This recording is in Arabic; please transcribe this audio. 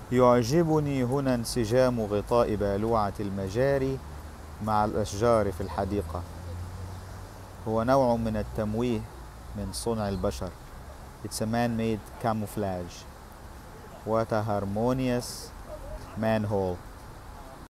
يعجبني هنا انسجام غطاء بالوعة المجاري مع الأشجار في الحديقة. هو نوع من التمويه من صنع البشر. It's a man-made camouflage. What a harmonious manhole.